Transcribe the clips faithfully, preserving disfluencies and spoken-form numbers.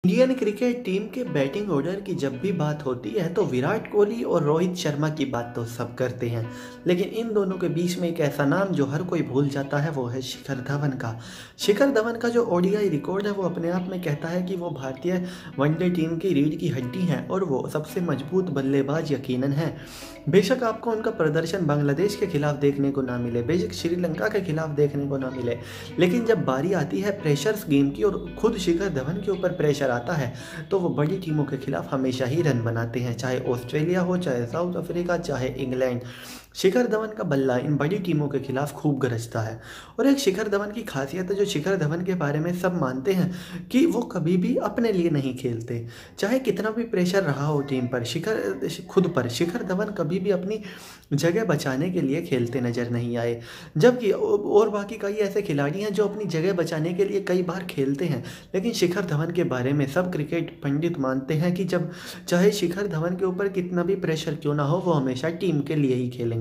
Indian cricket team के batting order की जब भी बात होती है तो विराट कोहली और रोहित शर्मा की बात तो सब करते हैं, लेकिन इन दोनों के बीच में एक ऐसा नाम जो हर कोई भूल जाता है वो है शिखर धवन का। शिखर धवन का जो ओडीआई रिकॉर्ड है वो अपने आप में कहता है कि वो भारतीय वनडे टीम की रीढ़ की हड्डी हैं और वो सबसे मजबूत बल्लेबाज यकीनन है। बेशक आपको उनका प्रदर्शन बांग्लादेश के खिलाफ देखने को ना मिले, बेशक श्रीलंका के खिलाफ देखने को ना मिले, लेकिन जब बारी आती है प्रेशर्स गेम की और खुद शिखर धवन के ऊपर प्रेशर आता है तो वो बड़ी टीमों के खिलाफ हमेशा ही रन बनाते हैं, चाहे ऑस्ट्रेलिया हो, चाहे साउथ अफ्रीका, चाहे इंग्लैंड। शिखर धवन का बल्ला इन बड़ी टीमों के खिलाफ खूब गरजता है। और एक शिखर धवन की खासियत है जो शिखर धवन के बारे में सब मानते हैं कि वो कभी भी अपने लिए नहीं खेलते, चाहे कितना भी प्रेशर रहा हो टीम पर, शिखर खुद पर शिखर धवन कभी भी अपनी जगह बचाने के लिए खेलते नजर नहीं आए। जबकि और बाकी कई ऐसे खिलाड़ी हैं जो अपनी जगह बचाने के लिए कई बार खेलते हैं, लेकिन शिखर धवन के बारे में सब क्रिकेट पंडित मानते हैं कि जब चाहे शिखर धवन के ऊपर कितना भी प्रेशर क्यों ना हो वो हमेशा टीम के लिए ही खेलेंगे।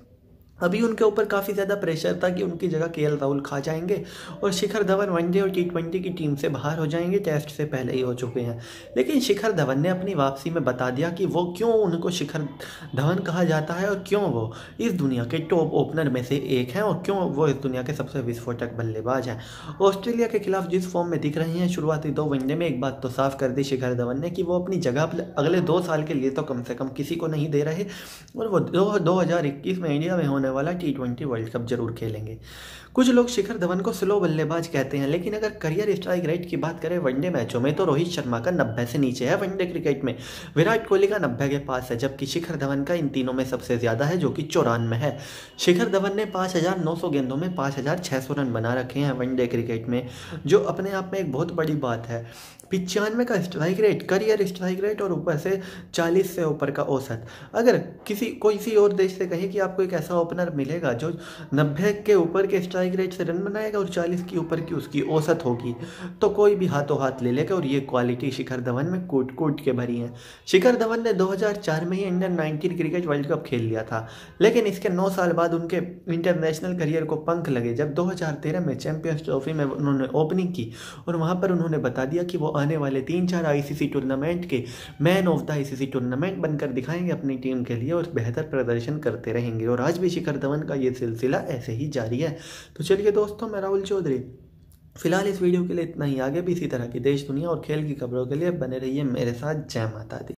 अभी उनके ऊपर काफ़ी ज़्यादा प्रेशर था कि उनकी जगह केएल राहुल खा जाएंगे और शिखर धवन वनडे और टी ट्वेंटी की टीम से बाहर हो जाएंगे, टेस्ट से पहले ही हो चुके हैं। लेकिन शिखर धवन ने अपनी वापसी में बता दिया कि वो क्यों उनको शिखर धवन कहा जाता है और क्यों वो इस दुनिया के टॉप ओपनर में से एक हैं और क्यों वो इस दुनिया के सबसे विस्फोटक बल्लेबाज हैं। ऑस्ट्रेलिया के खिलाफ जिस फॉर्म में दिख रहे हैं शुरुआती दो वनडे में, एक बात तो साफ कर दी शिखर धवन ने कि वो अपनी जगह अगले दो साल के लिए तो कम से कम किसी को नहीं दे रहे और वो दो हज़ार इक्कीस में इंडिया में होने वाला टी ट्वेंटी वर्ल्ड कप जरूर खेलेंगे। कुछ लोग शिखर धवन को स्लो बल्लेबाज कहते हैं, लेकिन अगर करियर स्ट्राइक रेट की बात करें वनडे मैचों में तो रोहित शर्मा का नब्बे से नीचे है वनडे क्रिकेट में, विराट कोहली का नब्बे के पास है, जबकि शिखर धवन का इन तीनों में सबसे ज्यादा है जो कि चौरानवे है। शिखर धवन ने पाँच हजार नौ सौ गेंदों में पाँच हजार छः सौ रन बना रखे हैं वनडे क्रिकेट में, जो अपने आप में एक बहुत बड़ी बात है। पिचानवे का strike rate, career strike rate और ऊपर से चालीस से ऊपर का औसत। अगर किसी कोई किसी और देश से कहे कि आपको एक ऐसा ओपनर मिलेगा जो नब्बे के ऊपर के स्ट्राइक रेट से रन बनाएगा और चालीस के ऊपर की उसकी औसत होगी, तो कोई भी हाथों हाथ ले लेगा और ये क्वालिटी शिखर धवन में कूट कूट के भरी है। शिखर धवन ने दो हज़ार चार में ही under nineteen cricket world cup खेल लिया था, लेकिन इसके नौ साल बाद उनके इंटरनेशनल करियर को पंख लगे जब दो हज़ार तेरह में चैंपियंस ट्रॉफी में उन्होंने ओपनिंग की और वहाँ पर उन्होंने बता दिया कि वो आने वाले तीन चार आईसीसी टूर्नामेंट के man of the ICC tournament बनकर दिखाएंगे अपनी टीम के लिए और बेहतर प्रदर्शन करते रहेंगे। और आज भी शिखर धवन का ये सिलसिला ऐसे ही जारी है। तो चलिए दोस्तों, मैं राहुल चौधरी फिलहाल इस वीडियो के लिए इतना ही। आगे भी इसी तरह की देश दुनिया और खेल की खबरों के लिए बने रहिए मेरे साथ। जय माता दी।